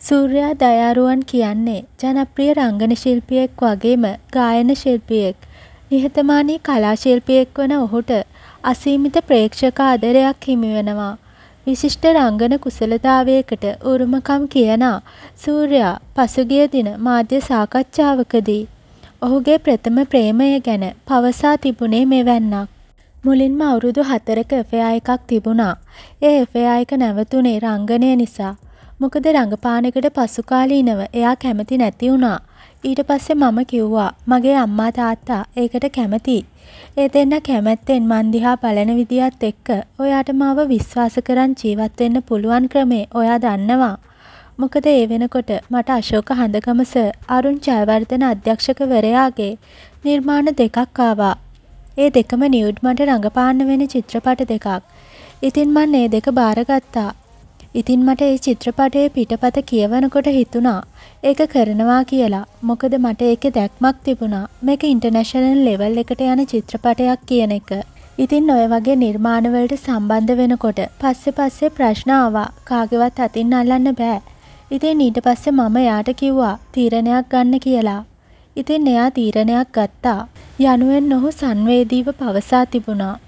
සූර්යා දයාරුවන් කියන්නේ ජනප්‍රිය රංගන ශිල්පියෙක් වගේම ගායන ශිල්පියෙක්. නිහතමානී කලා ශිල්පියෙක් වන ඔහුට අසීමිත ප්‍රේක්ෂක ආදරයක් හිමි වෙනවා. විශිෂ්ට රංගන කුසලතාවයකට උරුමකම් කියනා සූර්යා පසුගිය දින මාධ්‍ය සාකච්ඡාවකදී ඔහුගේ ප්‍රථම ප්‍රේමය ගැන පවසා තිබුණේ මෙවැන්නක්. මුලින්ම අවුරුදු 4ක එෆෙයා එකක් තිබුණා. ඒ එෆෙයා එක නැවතුනේ රංගනය නිසා. මොකද රඟපානකට පසුකාලීනව එයා කැමති නැති වුණා. ඊට පස්සේ මම කිව්වා මගේ අම්මා තාත්තා ඒකට කැමතියි. ඒ දෙන්න කැමැත්තෙන් මන් දිහා බලන විදියත් එක්ක ඔයාට මාව විශ්වාස කරන් ජීවත් වෙන්න පුළුවන් ක්‍රමේ ඔයා දන්නවා. මොකද ඒ වෙනකොට මට අශෝක හඳගම සර් අරුන් ජයවර්ධන අධ්‍යක්ෂකවරයාගේ නිර්මාණ දෙකක් ආවා. ඒ දෙකම නියුඩ් මට රඟපාන්න වෙන චිත්‍රපට දෙකක්. ඉතින් මන් ඒ දෙක බාරගත්තා. ඉතින් මට ඒ චිත්‍රපටයේ පිටපත කියවනකොට හිතුණා ඒක කරනවා කියලා. මොකද මට ඒකේ දැක්මක් තිබුණා මේක ඉන්ටර්නැෂනල් ලෙවල් එකට යන චිත්‍රපටයක් කියන එක. ඉතින් ඔය වගේ නිර්මාණ වලට සම්බන්ධ වෙනකොට පස්සේ ප්‍රශ්න ආවා කාගේවත් අතින් අල්ලන්න බෑ. ඉතින් ඊට පස්සේ මම යාට කිව්වා තීරණයක් ගන්න කියලා. ඉතින් එයා තීරණයක් ගත්තා. යනුවෙන් ඔහු සංවේදීව පවසා තිබුණා.